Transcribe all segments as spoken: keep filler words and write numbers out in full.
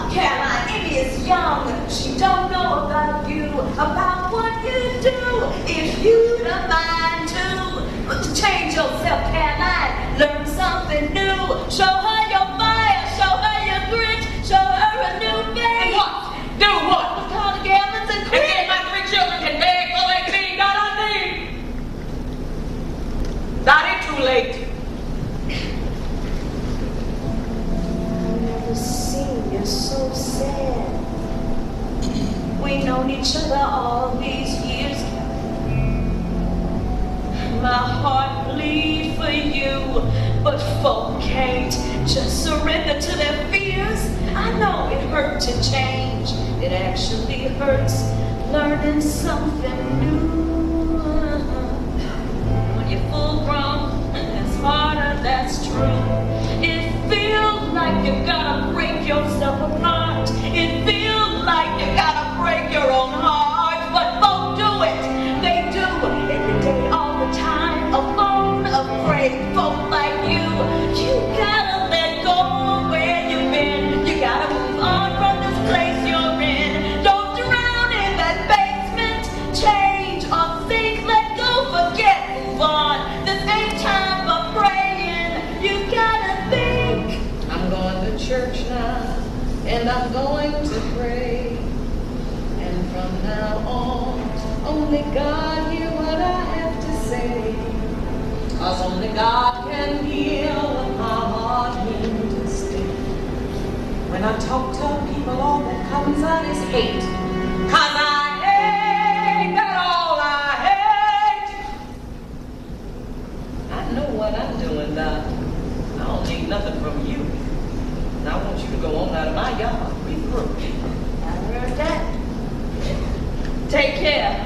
Caroline, it is young. She don't know about you, about what you do. If you don't mind to change yourself, Caroline, learn something new. Show her your fire, show her your grit, show her a new day. What? Do what? We call the gamblers and quit. And then my three children can beg for they feed God on me. Not it too late. I've never seen you so sad. We've known each other all these years. My heart bleeds for you, but folk can't just surrender to their fears. I know it hurt to change. It actually hurts learning something new. When you're full grown, it's harder, that's true. It feels like you gotta break yourself apart. It feels like you gotta break your own heart. But folk do it. They do every day, all the time, alone, afraid. Folk like you, you gotta let go of where you've been. You gotta move on from this place you're in. Don't drown in that basement. Change or think, let go, forget, move on. This ain't time for praying. You gotta think. I'm going to church now, and I'm going to pray. And from now on, only God hear what I have to say. Cause only God can heal what my heart means to stay. When I talk to people, all that comes out is hate. Cause I hate that all I hate. I know what I'm doing, Doc. I don't need nothing from you. And I want you to go on out of my yard. We through. I heard that. Take care.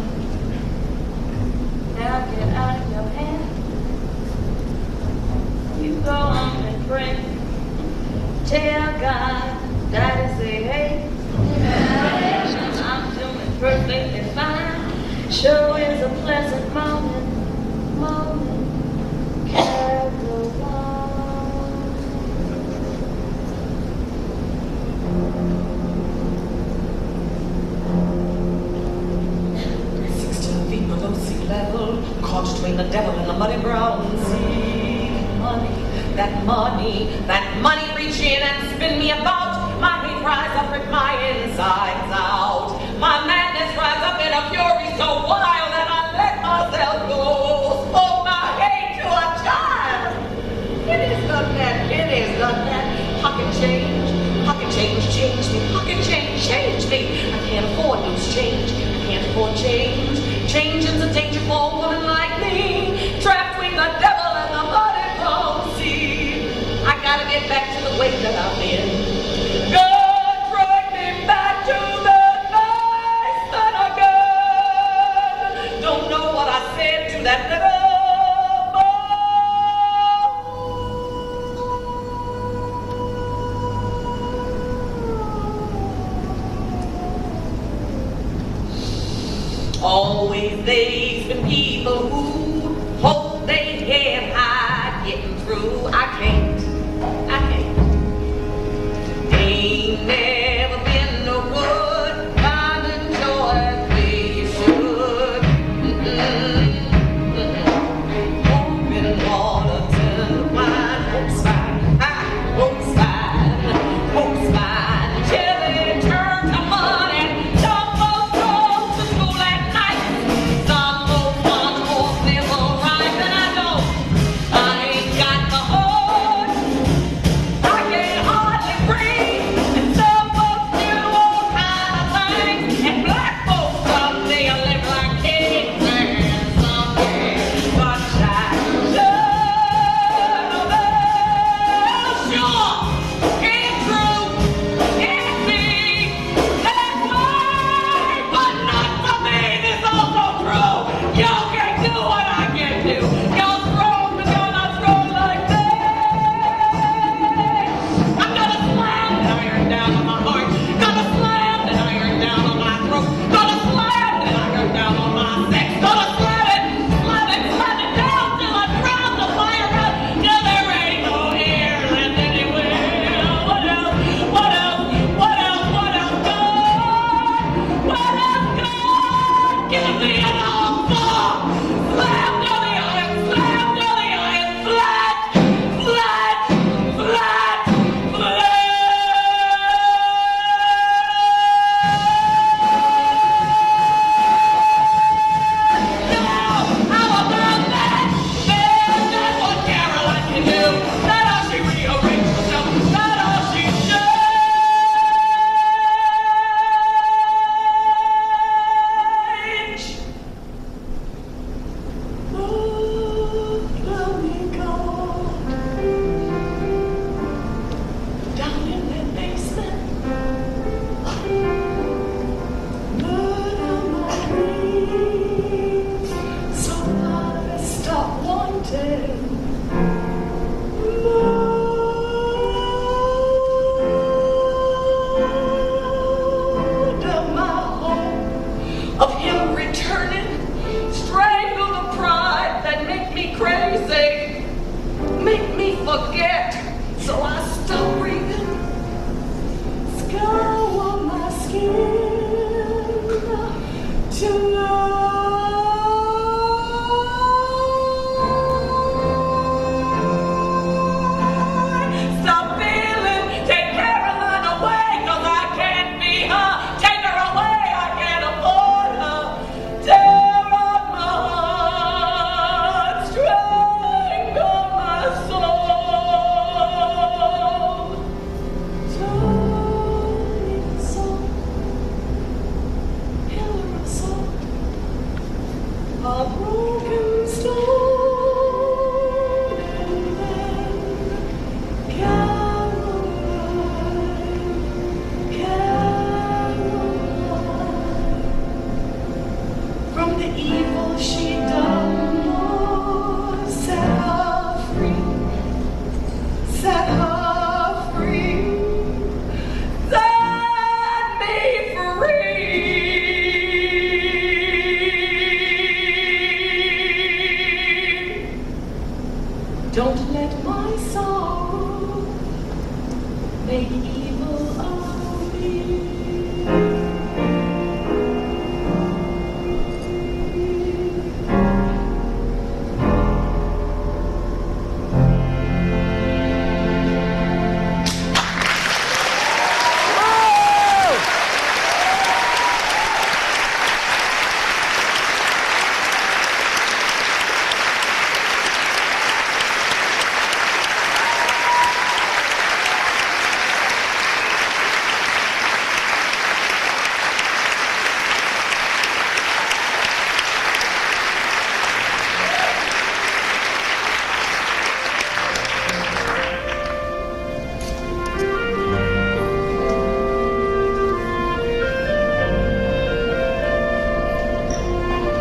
Now get out of your hand. You go on and pray. Tell God that is a hey. I'm doing perfectly fine. Sure is a pleasant moment. Moment. Carry on. Sixteen feet below sea level, caught between the devil and the muddy brown sea. Money, that money, that money reach in and spin me about. My hate rise up with my insides out. My madness rise up in a fury so wild that I let myself go. Oh, my hate to a child. It is not that, it is not that. Pocket change, pocket change, change me. Pocket change, change me. I can't afford loose change. I can't afford change. Change is a danger for a woman like me, trapped between the devil and the muddy brown sea. I gotta get back to the way that I've been. God, drag me back to the nice that I got. Don't know what I said to that little Always they've been people who